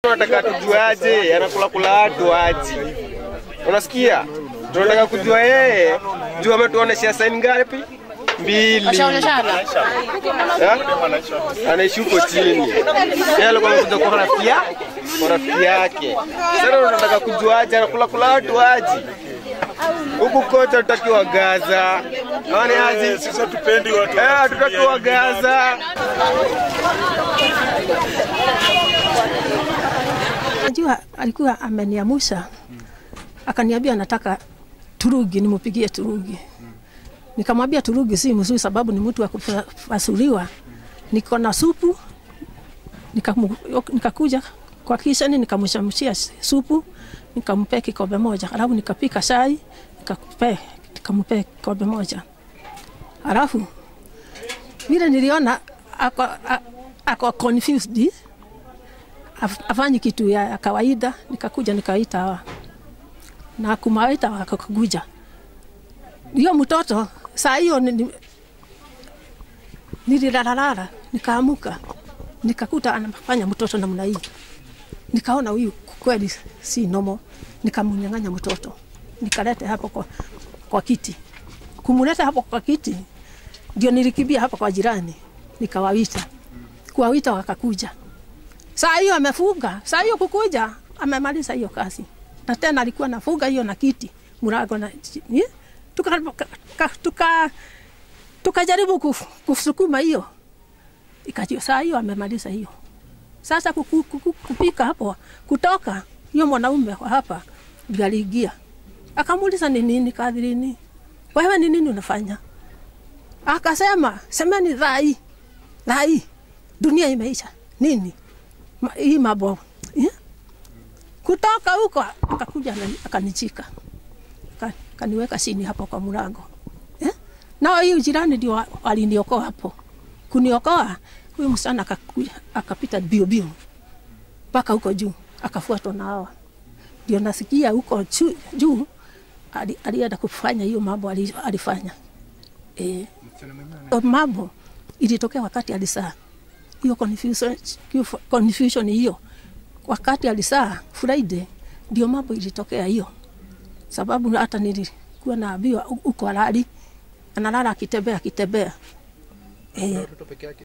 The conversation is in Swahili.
Tunataka tujuaje anakula kula watu aje? Unasikia? Tunataka kujua yeye juu ametuonesha sign ngapi? 2. Ashaoneshana. Anaishi huko chini. Yeye alikuwa anakuja kwa rafiki yake. Sasa tunataka kujuaje anakula kula watu aje? Huku kocha tutakiwa Gaza. Haoni aje? Sisi tupendi watu. Tutakiwa Gaza. Najua alikuwa ameniamusha. Akaniambia nataka turugi nimupigie turugi. Nikamwambia turugi si mzuri sababu ni mtu wa kupasuliwa. Niko na supu. Nikakuja kwa kishani nikamshamshia supu, nikampea kikombe moja. Alafu nikapika chai, nikampea kikombe moja. Alafu mimi niliona ako confused. Afanye kitu ya kawaida, nikakuja nikaita hawa. Na kumaita wakakuja. Hiyo mtoto saa hiyo nililala nikaamuka. Nikakuta anafanya mtoto namna hii. Nikaona huyu kweli si nomo. Nikamunyang'anya mtoto. Nikaleta hapo kwa kiti. Kumuleta hapo kwa kiti ndio nilikimbia hapo kwa jirani. Nikawaita. Kuwaita wakakuja. Saa hiyo amefunga. Saa hiyo kukuja amemaliza hiyo kazi. Na tena alikuwa anafunga hiyo na kiti. Murago na tukajaribu kusukuma hiyo. Ikajio saa hiyo amemaliza hiyo. Sasa kupika hapo kutoka hiyo mwanaume wa hapa ndio aliingia. Akamuuliza ni nini kadhirini? Wewe ni nini unafanya? Akasema semeni dhai. Dhai. Dunia imeisha. Nini? Hii mambo. Kutoka huko akakuja akanichika. Kaniweka chini hapo kwa mlango. Na hiyo jirani ndio aliniokoa hapo. Kuniokoa huyu msichana akapita bio mpaka huko juu akafuatwa na hawa. Ndio nasikia huko juu alienda kufanya hiyo mambo alifanya. Mambo ilitokea wakati alisaa. Hiyo confusion hiyo. Wakati alisaa Friday ndio mambo ilitokea hiyo. Sababu hata nilikuwa naambiwa uko halali. Analala akitembea.